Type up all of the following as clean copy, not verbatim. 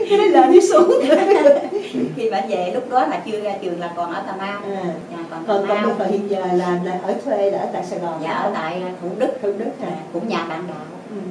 Cái đó là đi xuống. Khi bà về lúc đó là chưa ra trường là còn ở Cà Mau. Còn hiện giờ là ở thuê, là ở tại Sài Gòn. Dạ, ở tại Thủ Đức. Cũng nhà bạn đạo.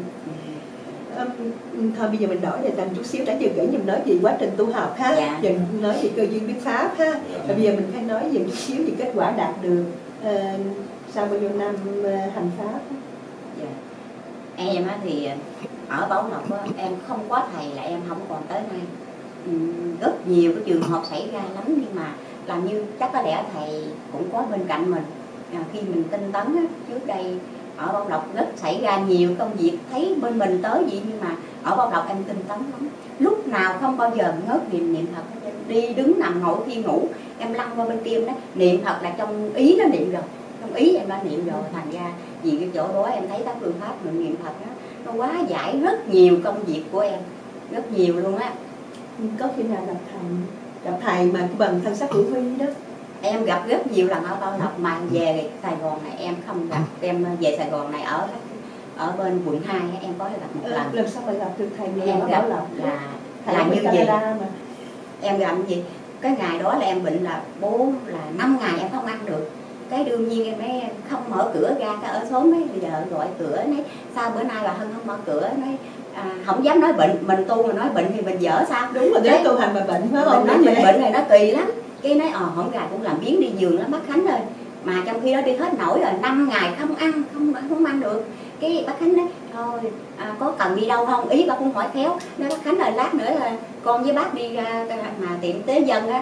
Thôi bây giờ mình đổi đề tài chút xíu, đã vừa kể mình nói về quá trình tu học ha, dạ. giờ nói về cơ duyên biết pháp ha, và bây giờ mình phải nói về chút xíu về kết quả đạt được sau bao nhiêu năm hành pháp. Dạ. Em thì ở Bảo Lộc em không có thầy là em không còn tới nay. Rất nhiều cái trường hợp xảy ra lắm, nhưng mà làm như chắc có lẽ thầy cũng có bên cạnh mình. Khi mình tinh tấn trước đây ở Bảo Lộc rất xảy ra nhiều công việc, thấy bên mình tới gì, nhưng mà ở Bảo Lộc em tinh tấn lắm, lúc nào không bao giờ ngớt niệm Phật. Đi đứng nằm ngồi khi ngủ em lăn qua bên kia đó, niệm Phật là trong ý nó niệm rồi, trong ý em đã niệm rồi. Thành ra vì cái chỗ đó em thấy các phương pháp niệm Phật đó, nó quá giải rất nhiều công việc của em, rất nhiều luôn á. Có khi nào gặp thầy mà bằng thân sắc hữu vi đó? Em gặp rất nhiều lần ở Bảo Lộc, mà về Sài Gòn này em không gặp. Em về Sài Gòn này ở bên quận 2 em có gặp một lần. Lần sau lại gặp được thầy người em ở gặp Bảo Lộc là như vậy mà. Em gặp gì cái ngày đó là em bệnh là 5 ngày em không ăn được. Cái đương nhiên em mới không mở cửa ra, cái ở xóm ấy bây giờ gọi cửa nói sao bữa nay bà Hân không mở cửa, nói không dám nói bệnh, mình tu mà nói bệnh thì mình dở sao. Đúng rồi, cái tu hành mà bệnh phải không? Mình nói mình bệnh này nó kỳ lắm. Cái nói hổng gà cũng làm biến đi giường lắm bác Khánh ơi, mà trong khi đó đi hết nổi rồi, 5 ngày không ăn được. Cái bác Khánh nói thôi có cần đi đâu không, ý bác cũng hỏi khéo, nói bác Khánh ơi lát nữa là con với bác đi ra mà tiệm tế dân á,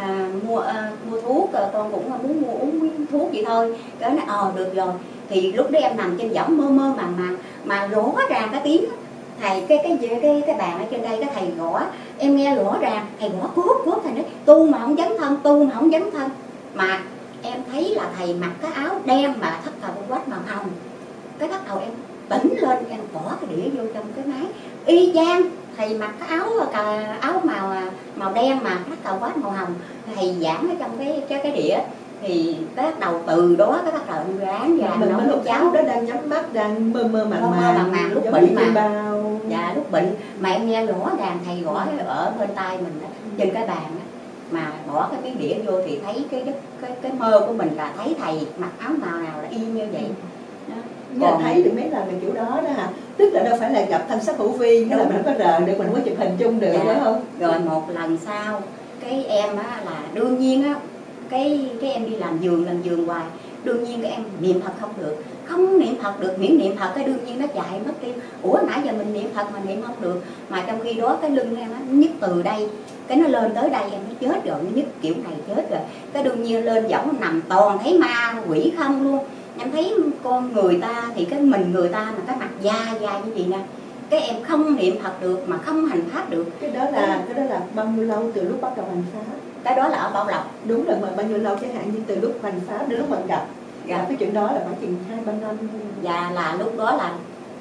mua thuốc, con cũng muốn mua uống thuốc vậy thôi. Cái nói được rồi. Thì lúc đó em nằm trên võng mơ mơ màng mà rõ ràng cái tiếng thầy cái bàn ở trên đây cái thầy gõ, em nghe rõ ràng thầy gõ cốt thầy nói tu mà không dấn thân. Mà em thấy là thầy mặc cái áo đen mà thất頭quát màu hồng, cái bắt đầu em tỉnh lên, em bỏ cái đĩa vô trong cái máy y chang thầy mặc cái áo màu đen mà thất đầu quát màu hồng, thầy giảng ở trong cái đĩa. Thì cái bắt đầu từ đó cái bắt đầu em ráng và nấu nước cháo đó đang nhắm mắt đang mơ màng lúc bệnh mà dạ lúc bệnh mà em nghe rõ ràng thầy gõ ở bên tay mình đó, trên cái bàn đó, mà bỏ cái đĩa vô thì thấy cái mơ của mình là thấy thầy mặc áo màu nào là y như vậy. Còn thấy được mấy lần là kiểu đó đó hả? Tức là đâu phải là gặp thân sắc hữu vi, nghĩa là mình không có rờ được, mình không có chụp hình chung được, phải không? Rồi một lần sau cái em là đương nhiên á, cái em đi làm giường hoài, đương nhiên cái em niệm Phật không niệm Phật được, miễn niệm Phật cái đương nhiên nó chạy mất tiêu. Ủa nãy giờ mình niệm Phật mà niệm không được, mà trong khi đó cái lưng em nó nhức từ đây, cái nó lên tới đây em nó chết rồi, nó nhức kiểu này chết rồi. Cái đương nhiên lên võng nằm toàn thấy ma quỷ không luôn. Em thấy con người ta thì cái mình người ta mà cái mặt da như vậy nè, cái em không niệm Phật được mà không hành pháp được. Cái đó là bao nhiêu lâu từ lúc bắt đầu hành pháp? Cái đó là ở Bảo Lộc. Đúng rồi, mà bao nhiêu lâu, chẳng hạn như từ lúc hành pháp đến lúc mình gặp cái chuyện đó là khoảng chừng 2-3 năm. Dạ là lúc đó là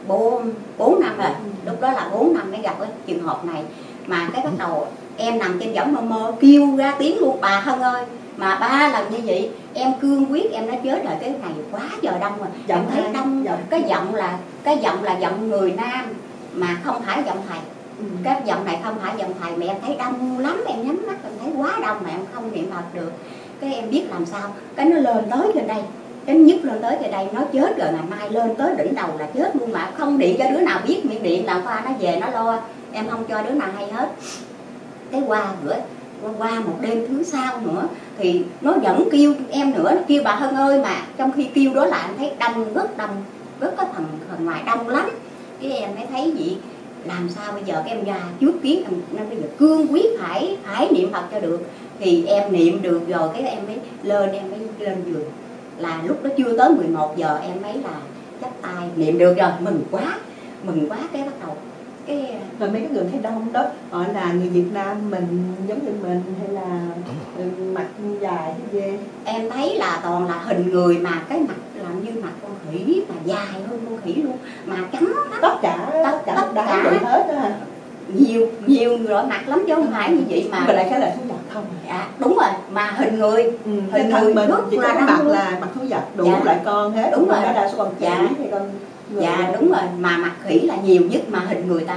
4 năm rồi. Lúc đó là 4 năm mới gặp cái trường hợp này. Mà cái bắt đầu em nằm trên võng mơ kêu ra tiếng luôn, bà Hân ơi, mà 3 lần như vậy em cương quyết em nói chết rồi, cái này quá giờ đông rồi. Em thấy đông, cái giọng là giọng người nam mà không phải giọng thầy. Cái giọng này không phải giọng thầy, mà em thấy đông lắm, em nhắm mắt em thấy quá đông mà em không niệm Phật được. Cái em biết làm sao, cái nó lên tới trên đây, cái nhức lên tới trên đây, nó chết rồi, ngày mai lên tới đỉnh đầu là chết luôn, mà không điện cho đứa nào biết, miệng điện là qua nó về nó lo, em không cho đứa nào hay hết. Cái qua một đêm thứ sau nữa thì nó vẫn kêu em nữa, nó kêu bà Hân ơi, mà trong khi kêu đó là em thấy đông, rất có phần ngoài đông lắm. Cái em mới thấy gì làm sao bây giờ, cái em ra trước kiến em bây giờ cương quyết phải niệm Phật cho được. Thì em niệm được rồi, cái em mới lên giường, là lúc đó chưa tới 11 giờ em mới là chắp tay niệm được rồi, mừng quá. Cái bắt đầu cái rồi mấy cái người thấy đông đó họ là người Việt Nam mình giống như mình hay là mặt dài hay dê? Em thấy là toàn là hình người mà cái mặt làm như mặt con khỉ, mà dài hơn con khỉ luôn, mà trắng tất cả đá vậy hết đó hả? Nhiều loại mặt lắm chứ không phải như vậy mà lại cái là thú vật không? Dạ đúng rồi, mà hình người hình người mình chỉ có mặt là mặt thú vật đủ loại con hết. Đúng rồi, đa số con khỉ hay con người. Dạ đúng rồi, mà mặt khỉ là nhiều nhất, mà hình người ta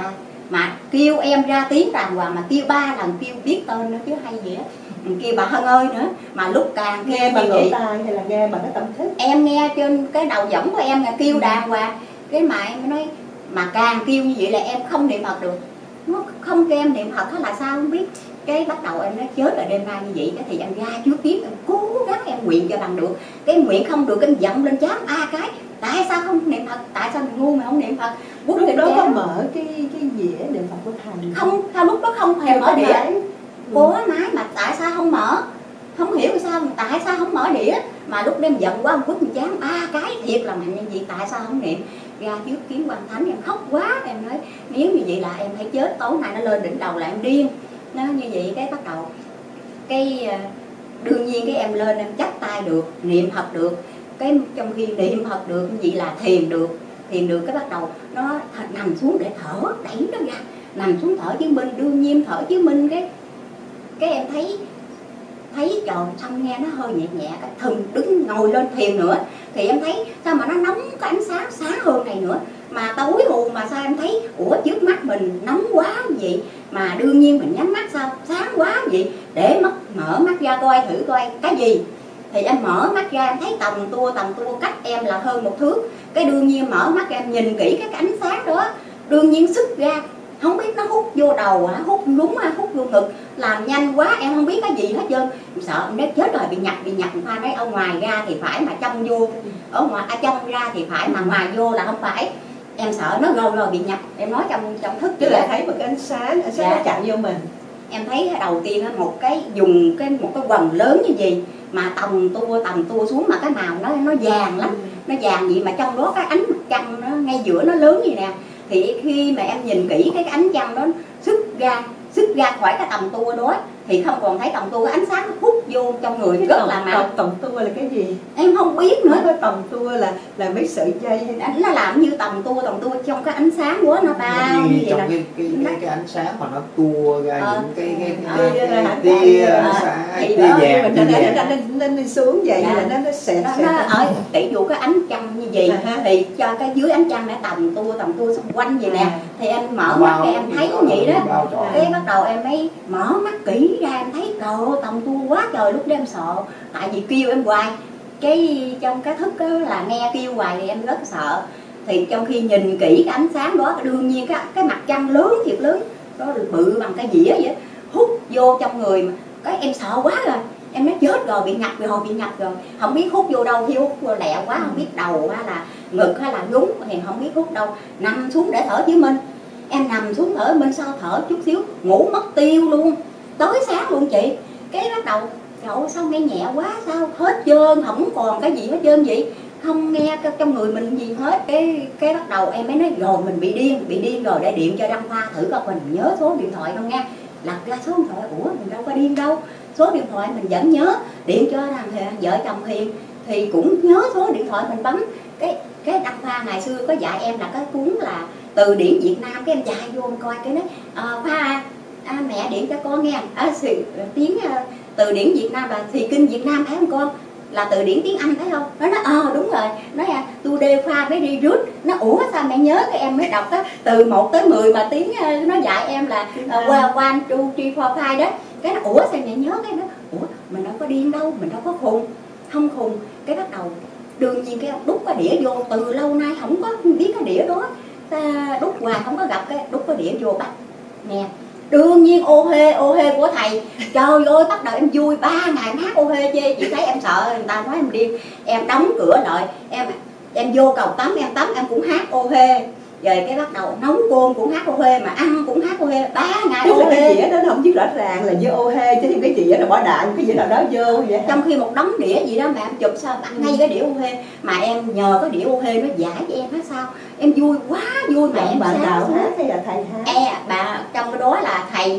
mà kêu em ra tiếng đàng hoàng, mà kêu 3 lần kêu biết tên nữa chứ hay gì á, kêu bà Hân ơi nữa. Mà lúc càng nghe bằng lỗ tai hay là nghe bằng cái tâm thức? Em nghe trên cái đầu võng của em là kêu đàng hoàng. Cái mà em nói mà càng kêu như vậy là em không niệm Phật được, nó không cho em niệm Phật là sao không biết. Cái bắt đầu em nói chết rồi, đêm nay như vậy cái thì em ra trước tiếng, em cố gắng em nguyện cho bằng được. Cái nguyện không được, em dậm lên chán cái tại sao không niệm Phật, tại sao mình ngu mà không niệm Phật. Lúc đó có mở cái dĩa niệm Phật của thầy không, lúc đó không hề mở đĩa. Có máy mà tại sao không mở, không hiểu sao mà tại sao không mở đĩa. Mà lúc đêm giận quá, em quất chán cái thiệt là mạnh như vậy, tại sao không niệm. Ra trước kiến Quan Thánh em khóc quá, em nói nếu như vậy là em phải chết, tối nay nó lên đỉnh đầu là em điên. Nó như vậy cái bắt đầu cái đương nhiên cái em lên em chắp tay được, niệm Phật được. Cái trong khi niệm Phật được như vậy là thiền được cái bắt đầu nó nằm xuống để thở, đẩy nó ra, nằm xuống thở chứng minh. Đương nhiên thở chứng minh cái em thấy trời, xong nghe nó hơi nhẹ nhẹ, cái thừng đứng ngồi lên thiền nữa thì em thấy sao mà nó nóng cái ánh sáng hơn này nữa. Mà tối hù mà sao em thấy trước mắt mình nóng quá vậy, mà đương nhiên mình nhắm mắt sao sáng quá vậy, để mở mắt ra coi thử coi cái gì. Thì em mở mắt ra em thấy tầm tua cách em là hơn 1 thước. Cái đương nhiên mở mắt ra em nhìn kỹ cái ánh sáng đó, đương nhiên sức ra không biết nó hút vô đầu hả, hút đúng hả, hút vô ngực, làm nhanh quá em không biết cái gì hết trơn. Em sợ em nói chết rồi, bị nhập Khoa nói ở ngoài ra thì phải mà trong vô, ở ngoài trong ra thì phải mà ngoài vô là không phải. Em sợ nó rồi bị nhập, em nói trong thức chứ lại thấy một cái ánh sáng nó chạm vô mình. Em thấy đầu tiên một cái dùng một cái quần lớn như gì mà tầm tua xuống, mà cái màu nó vàng lắm, nó vàng vậy mà trong đó cái ánh mặt trăng nó ngay giữa nó lớn gì nè. Thì khi mà em nhìn kỹ cái ánh trăng đó xuất ra khỏi cái tầm tua đó thì không còn thấy tầm tua, cái ánh sáng nó hút vô trong người rất là mạnh. Tầm tua là cái gì em không biết nữa. Cái tầm tua là mấy sợi dây hay nó làm như tầm tua trong cái ánh sáng của nó bao như vậy, trong cái ánh sáng mà nó tua ra những cái tia vàng nên đi xuống vậy là nó sẽ ở tỷ dụ cái ánh trăng như vậy thì cho cái dưới ánh trăng để tầm tua xung quanh vậy nè. Thì em mở mắt ra em thấy vậy đó. Cái bắt đầu em mới mở mắt kỹ ra em thấy trời, tầm tua quá trời. Lúc đó em sợ, tại vì kêu em hoài, cái trong cái thức đó là nghe kêu hoài thì em rất sợ. Thì trong khi nhìn kỹ cái ánh sáng đó, đương nhiên cái mặt trăng lớn thiệt lớn, nó bự bằng cái dĩa vậy, hút vô trong người mà cái em sợ quá rồi. Em nói chết rồi, bị nhập rồi, không biết hút vô đâu, khi hút vô lẹ quá không biết đầu hay là ngực hay là nhúng thì không biết hút đâu. Nằm xuống để thở chứ mình, em nằm xuống thở mình, sao thở chút xíu ngủ mất tiêu luôn, tới sáng luôn chị. Cái bắt đầu trời, sao nghe nhẹ quá, sao hết trơn, không còn cái gì hết trơn vậy, không nghe trong người mình gì hết. Cái bắt đầu em mới nói rồi mình bị điên rồi, để điện cho Đăng Khoa thử coi mình nhớ số điện thoại không nha. Lật ra số điện thoại, mình đâu có điên đâu, số điện thoại mình vẫn nhớ. Điện cho vợ chồng Hiền thì cũng nhớ số điện thoại mình bấm. Cái Đăng Khoa ngày xưa có dạy em là cái cuốn là Từ điển Việt Nam, cái em dạy vô em coi cái nói Khoa mẹ điện cho con nghe tiếng Từ điển Việt Nam là thì kinh Việt Nam phải không con, là từ điển tiếng Anh thấy không. Nó nói đúng rồi, nói today Khoa mới đi rút. Nó sao mẹ nhớ, cái em mới đọc từ 1 tới 10 mà tiếng nó dạy em là 1, 2, 3, 4, 5 đó. Cái nó sao mẹ nhớ, cái nó mình đâu có điên đâu, mình đâu có khùng, không khùng. Cái bắt đầu đương nhiên cái đút cái đĩa vô, từ lâu nay không có biết cái đĩa đó, ta đút hoài không có gặp, cái đút cái đĩa vô bắt nè. Đương nhiên ô hê của thầy, trời ơi bắt đầu em vui 3 ngày hát ô hê chê. Chị thấy em sợ người ta nói em điên, em đóng cửa lại, em vô cầu tắm em tắm em cũng hát ô hê. Rồi cái bắt đầu nấu cơm cũng hát ô hê, mà ăn cũng hát ô hê, 3 ngày ô hê. Cái dĩa đó nó không biết rõ ràng là với ô hê, chứ cái dĩa là bỏ đạn cái dĩa nào đó vô vậy. Trong khi một đống đĩa gì đó mà em chụp sao bắt ngay cái đĩa ô hê, mà em nhờ cái đĩa ô hê nó giải cho em hết sao. Em vui quá vui mà em bạn nào hát hay là thầy hát? Bà trong cái đó là thầy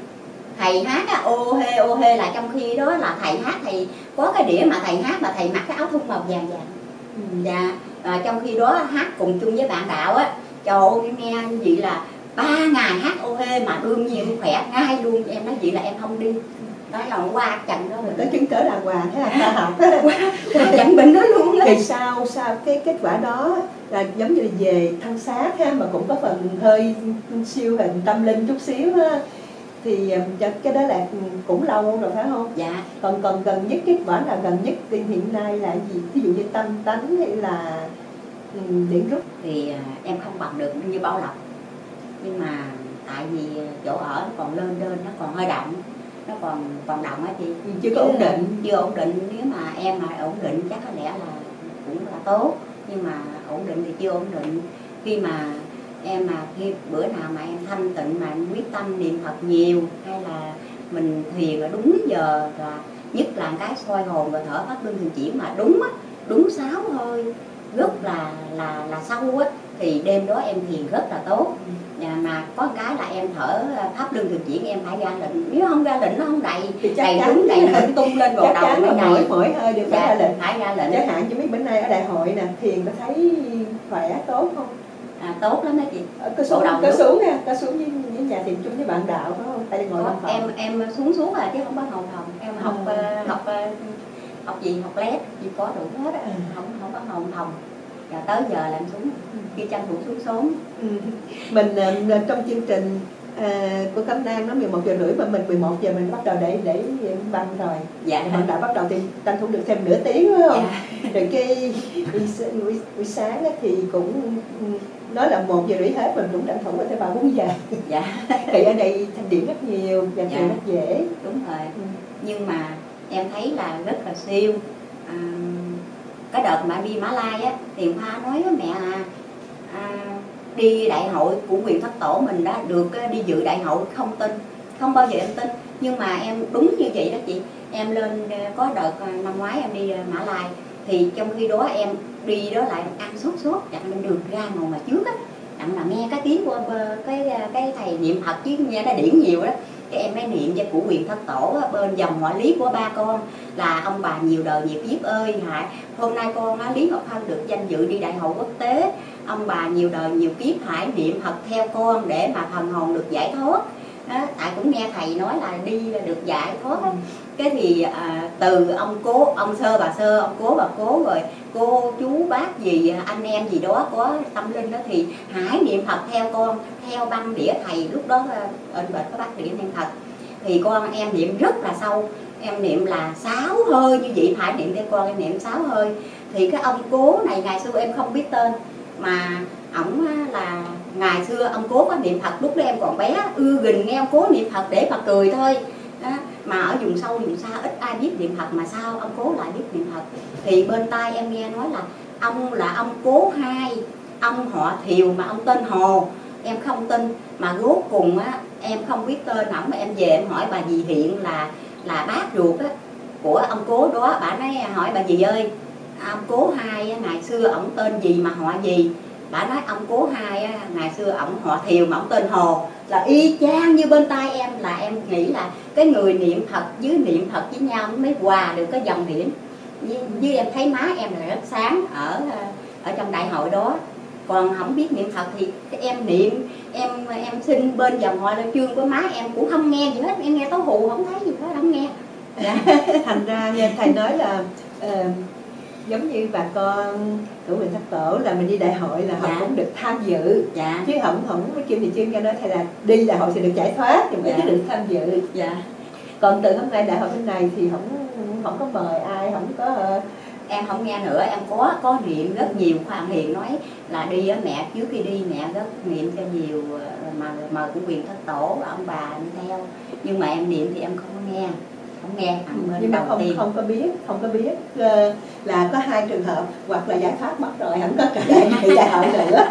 hát ô hê là trong khi đó là thầy hát, thầy có cái đĩa mà thầy hát mà thầy mặc cái áo thun màu vàng. Dạ, trong khi đó hát cùng chung với bạn đạo á. Trời ơi nghe như vậy là 3 ngày hát ô hê mà đương nhiên khỏe ngay luôn. Em nói vậy là em không đi, đó là qua trận đó tới chứng cớ đàng hoàng thế là khoa học qua trận bệnh đó luôn đó. Thì sau cái kết quả đó là giống như là về thân xác ha, mà cũng có phần hơi siêu hình tâm linh chút xíu ha, thì cái đó là cũng lâu rồi phải không? Dạ. Còn gần nhất, kết quả là gần nhất hiện nay là gì? Ví dụ như tâm tánh hay là điển rút? Thì em không bằng được như Bảo Lộc, nhưng mà tại vì chỗ ở nó còn lên đơn, nó còn hơi động, nó còn động á chị, chưa có ổn định. Chưa ổn định. Nếu mà em mà ổn định chắc có lẽ là cũng là tốt, nhưng mà ổn định thì chưa ổn định. Khi mà em mà khi bữa nào mà em thanh tịnh mà em quyết tâm niệm Phật nhiều, hay là mình thiền ở đúng giờ, là nhất là cái soi hồn và thở pháp luân thường chuyển mà đúng á, đúng 6 hơi rất là sâu á, thì đêm đó em thiền rất là tốt. Mà có cái là em thở pháp luân thường chuyển em phải ra lệnh, nếu không ra lệnh nó không đầy, đầy đúng đầy nó tung lên vào đầu mới đầy. Mỗi hơi đều phải ra lệnh. Phải ra lệnh. Chẳng hạn như mấy bữa nay ở đại hội nè, thiền có thấy khỏe tốt không? Tốt lắm đó chị. Có xuống với nhà thiền chung với bạn đạo phải không? Tại ngồi văn phòng. Em xuống chứ không có hầu phòng. Em học gì, học lét gì có đủ hết á, không có hầu phòng. Và tới giờ là em xuống, khi tranh thủ xuống sớm. Mình trong chương trình của Cẩm Nang nó 11 giờ rưỡi mà mình 11 giờ mình bắt đầu để băng rồi. Dạ. Bạn đã bắt đầu thì tranh thủ được thêm nửa tiếng đúng không? Dạ. Rồi cái buổi sáng thì cũng nói là 1 giờ rưỡi hết, mình cũng tranh thủ tới 3-4 giờ. Dạ. Thì ở đây thanh điển rất nhiều và dạ. rất dễ. Đúng rồi. Nhưng mà em thấy là rất là siêu. Cái đợt mà đi Mã Lai á, thì Hoa nói với mẹ đi đại hội của quyền thất tổ mình đã được đi dự đại hội, không tin, không bao giờ em tin. Nhưng mà em đúng như vậy đó chị. Em lên có đợt năm ngoái em đi Mã Lai, thì trong khi đó em đi đó lại ăn sốt chẳng nên được ra ngồi mà trước á, chẳng là nghe cái tiếng của cái thầy niệm Phật chứ nghe nó điển nhiều đó. Cái em mới niệm cho của quyền thất tổ bên dòng họ Lý của ba con là ông bà nhiều đời nhiều kiếp ơi hại, hôm nay con Lý Ngọc Hân được danh dự đi đại hội quốc tế, ông bà nhiều đời nhiều kiếp hãy niệm Phật theo con để mà thần hồn được giải thoát. Đó, tại cũng nghe thầy nói là đi là được giải thoát đó. Cái thì từ ông cố, ông sơ bà sơ, ông cố bà cố, rồi cô chú bác gì anh em gì đó có tâm linh đó thì hãy niệm Phật theo con, theo băng đĩa thầy lúc đó bên bệnh có bác đĩa niệm Phật, thì con em niệm rất là sâu, em niệm là 6 hơi như vậy, phải niệm theo con, em niệm 6 hơi. Thì cái ông cố này ngày xưa em không biết tên, mà ổng là ngày xưa ông cố có niệm Phật, lúc đó em còn bé ưa gìn nghe ông cố niệm Phật để mà cười thôi đó. Mà ở vùng sâu vùng xa ít ai biết niệm Phật, mà sao ông cố lại biết niệm Phật. Thì bên tai em nghe nói là ông là ông cố hai, ông họ Thiều mà ông tên Hồ. Em không tin, mà rốt cùng á em không biết tên ổng, mà em về em hỏi bà dì Hiện là bác ruột á của ông cố đó, bà nói hỏi bà dì ơi, ông cố hai á, ngày xưa ổng tên gì mà họ gì. Bà nói ông cố hai á, ngày xưa ổng họ Thiều mà ổng tên Hồ, là y chang như bên tai em, là em nghĩ là cái người niệm Phật với niệm Phật với nhau mới hòa được cái dòng điển. Với em thấy má em là rất sáng ở trong đại hội đó. Còn không biết niệm Phật thì em niệm, em xin bên dòng họ là chương của má em cũng không nghe gì hết, em nghe tấu hù không thấy gì hết, không nghe. Dạ. Thành ra nghe thầy nói là giống như bà con của quyền thất tổ là mình đi đại hội là họ cũng được tham dự, chứ không Kim Thị Chương nghe nói thầy là đi đại hội thì được giải thoát thì mới được tham dự. Còn từ hôm nay đại hội bên này thì không có mời ai, không có em không nghe nữa. Em có niệm rất nhiều. Hoàng Hiền nói là đi á mẹ, trước khi đi mẹ rất niệm cho nhiều, mà mời của quyền thất tổ và ông bà đi theo, nhưng mà em niệm thì em không nghe. Nhưng mà không có biết là có 2 trường hợp, hoặc là giải thoát mất rồi không có dự đại hội nữa,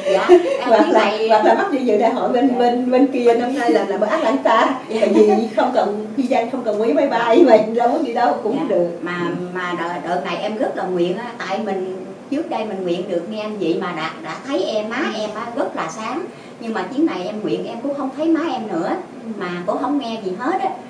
hoặc là mất đi dự đại hội bên kia. Năm nay là bữa ác lãnh ta, tại vì không cần chi danh, không cần quý máy bay, mà đâu có đi đâu cũng được. Mà đợt này em rất là nguyện á, tại mình trước đây mình nguyện được nghe vậy mà đã thấy má em rất là sáng, nhưng mà chuyến này em nguyện em cũng không thấy má em nữa, mà cũng không nghe gì hết á.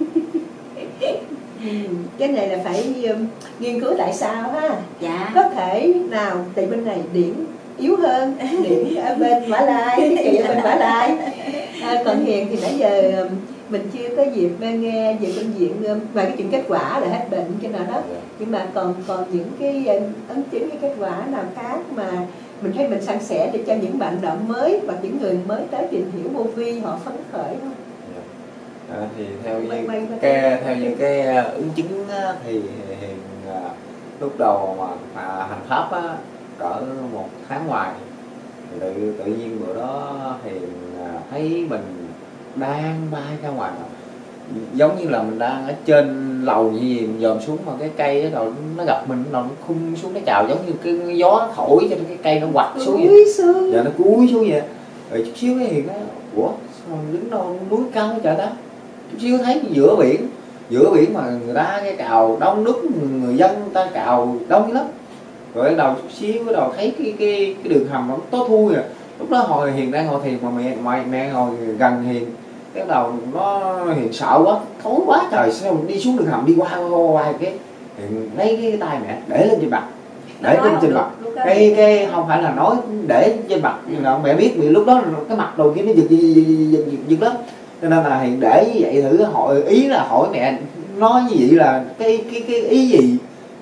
Cái này là phải nghiên cứu tại sao ha. Dạ. Có thể nào tại bên này điển yếu hơn, điểm ở bên Mã Lai, thiết kỷ ở bên Mã Lai. Còn Hiền thì nãy giờ mình chưa có dịp nghe về bệnh viện và cái chuyện kết quả là hết bệnh cái nào đó, nhưng mà còn những cái ấn chứng, cái kết quả nào khác mà mình thấy mình san sẻ để cho những bạn đạo mới và những người mới tới tìm hiểu vô vi họ phấn khởi không? Thì theo những cái ứng chứng á, thì Hiền lúc đầu mà hành pháp á, cỡ 1 tháng ngoài thì tự nhiên bữa đó Hiền thấy mình đang bay ra ngoài, giống như là mình đang ở trên lầu như gì, mình dòm xuống mà cái cây đó nó gặp mình, nó khung xuống, nó chào giống như cái gió thổi cho cái cây nó quặt xuống vậy. Dạ, nó cúi xuống vậy. Rồi chút xíu cái Hiền nó ủa sao đứng đâu núi cao trời đó, chút xíu thấy giữa biển mà người ta cái cào đông nước, người dân người ta cào đông lắm. Rồi bắt đầu chút xíu bắt đầu thấy cái đường hầm nó tối thui rồi. Lúc đó hồi Hiền đang ngồi thiền mà mẹ ngồi gần Hiền, cái đầu nó Hiền sợ quá, thối quá trời, sao đi xuống đường hầm đi qua cái Hiền lấy cái tay mẹ để lên trên mặt, để lên trên mặt, cái không phải là nói để trên mặt, mẹ biết vì lúc đó cái mặt đầu kia nó giật lắm, cho nên là Hiền để như vậy thử hỏi, ý là hỏi mẹ nói như vậy là cái ý gì.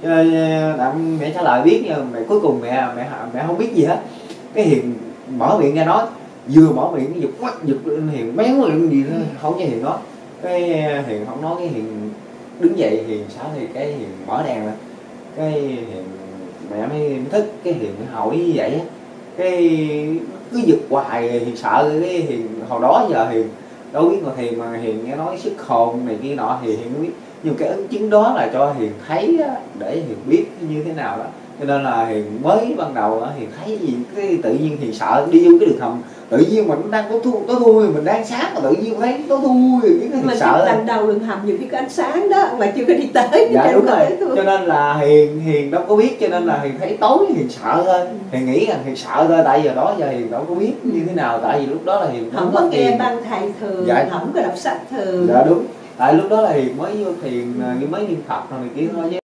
Mẹ trả lời biết, nhưng mà cuối cùng mẹ không biết gì hết. Cái Hiền mở miệng ra nói, vừa mở miệng cái giật lên, Hiền méo lên gì đó, không cho Hiền nói. Cái Hiền không nói, cái Hiền đứng dậy, Hiền xả thì cái Hiền mở đèn lên, cái Hiền mẹ mới thức, cái Hiền hỏi như vậy á, cái cứ giật hoài, Hiền sợ. Cái Hiền hồi đó giờ Hiền đâu biết ngồi thiền, mà Hiền nghe nói sức hồn này kia nọ thì Hiền biết, nhưng cái ấn chứng đó là cho Hiền thấy á, để Hiền biết như thế nào đó. Cho nên là Hiền mới ban đầu Hiền thấy gì cái tự nhiên Hiền sợ đi vô cái đường hầm, tự nhiên mình đang có thui, mình đang sáng mà tự nhiên thấy có thui, mình sợ lần đầu đường hầm nhiều khi có ánh sáng đó mà chưa có đi tới. Dạ đúng rồi, cho nên là Hiền đâu có biết, cho nên là Hiền thấy tối Hiền sợ thôi. Hiền nghĩ rằng Hiền sợ thôi, tại giờ đó giờ Hiền đâu có biết như thế nào, tại vì lúc đó là Hiền không có nghe băng thầy thường, dạ, không có đọc sách thường. Dạ đúng, tại lúc đó là Hiền mới vô thiền, mới niệm Phật rồi này kia thôi chứ